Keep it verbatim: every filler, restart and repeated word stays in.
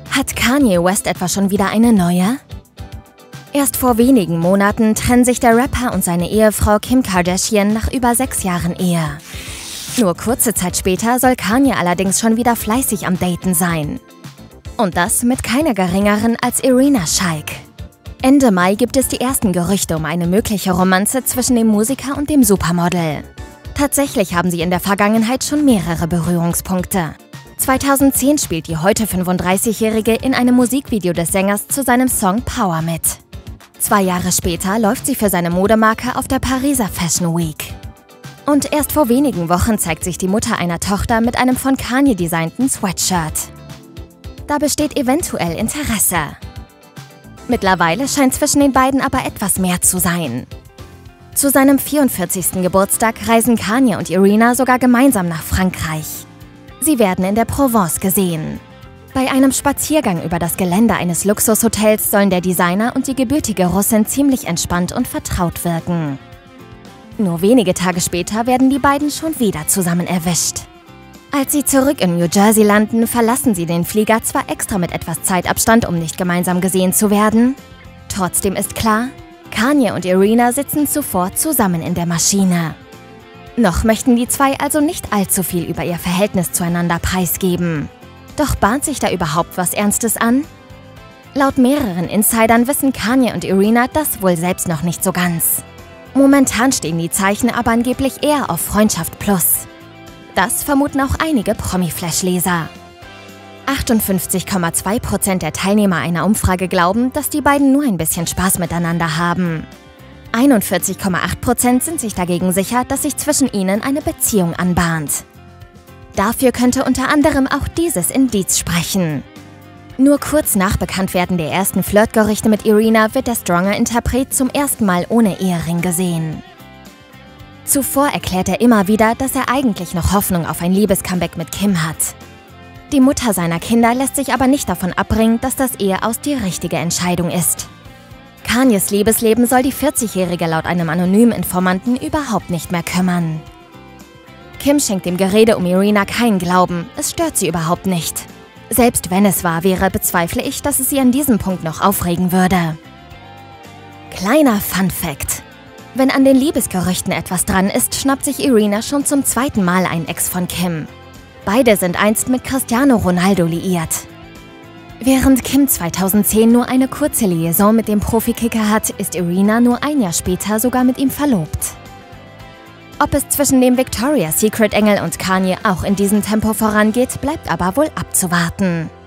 Hat Kanye West etwa schon wieder eine neue? Erst vor wenigen Monaten trennen sich der Rapper und seine Ehefrau Kim Kardashian nach über sechs Jahren Ehe. Nur kurze Zeit später soll Kanye allerdings schon wieder fleißig am Daten sein. Und das mit keiner geringeren als Irina Shayk. Ende Mai gibt es die ersten Gerüchte um eine mögliche Romanze zwischen dem Musiker und dem Supermodel. Tatsächlich haben sie in der Vergangenheit schon mehrere Berührungspunkte. zweitausendzehn spielt die heute fünfunddreißigjährige in einem Musikvideo des Sängers zu seinem Song Power mit. Zwei Jahre später läuft sie für seine Modemarke auf der Pariser Fashion Week. Und erst vor wenigen Wochen zeigt sich die Mutter einer Tochter mit einem von Kanye designten Sweatshirt. Da besteht eventuell Interesse. Mittlerweile scheint zwischen den beiden aber etwas mehr zu sein. Zu seinem vierundvierzigsten Geburtstag reisen Kanye und Irina sogar gemeinsam nach Frankreich. Sie werden in der Provence gesehen. Bei einem Spaziergang über das Gelände eines Luxushotels sollen der Designer und die gebürtige Russin ziemlich entspannt und vertraut wirken. Nur wenige Tage später werden die beiden schon wieder zusammen erwischt. Als sie zurück in New Jersey landen, verlassen sie den Flieger zwar extra mit etwas Zeitabstand, um nicht gemeinsam gesehen zu werden. Trotzdem ist klar, Kanye und Irina sitzen zuvor zusammen in der Maschine. Noch möchten die zwei also nicht allzu viel über ihr Verhältnis zueinander preisgeben. Doch bahnt sich da überhaupt was Ernstes an? Laut mehreren Insidern wissen Kanye und Irina das wohl selbst noch nicht so ganz. Momentan stehen die Zeichen aber angeblich eher auf Freundschaft plus. Das vermuten auch einige Promi-Flash-Leser. achtundfünfzig Komma zwei Prozent der Teilnehmer einer Umfrage glauben, dass die beiden nur ein bisschen Spaß miteinander haben. einundvierzig Komma acht Prozent sind sich dagegen sicher, dass sich zwischen ihnen eine Beziehung anbahnt. Dafür könnte unter anderem auch dieses Indiz sprechen. Nur kurz nach Bekanntwerden der ersten Flirtgerüchte mit Irina wird der Stronger-Interpret zum ersten Mal ohne Ehering gesehen. Zuvor erklärt er immer wieder, dass er eigentlich noch Hoffnung auf ein Liebescomeback mit Kim hat. Die Mutter seiner Kinder lässt sich aber nicht davon abbringen, dass das Eheaus die richtige Entscheidung ist. Kanyes Liebesleben soll die vierzigjährige laut einem anonymen Informanten überhaupt nicht mehr kümmern. Kim schenkt dem Gerede um Irina keinen Glauben, es stört sie überhaupt nicht. Selbst wenn es wahr wäre, bezweifle ich, dass es sie an diesem Punkt noch aufregen würde. Kleiner Fun-Fact: Wenn an den Liebesgerüchten etwas dran ist, schnappt sich Irina schon zum zweiten Mal einen Ex von Kim. Beide sind einst mit Cristiano Ronaldo liiert. Während Kim zweitausendzehn nur eine kurze Liaison mit dem Profikicker hat, ist Irina nur ein Jahr später sogar mit ihm verlobt. Ob es zwischen dem Victoria's Secret Engel und Kanye auch in diesem Tempo vorangeht, bleibt aber wohl abzuwarten.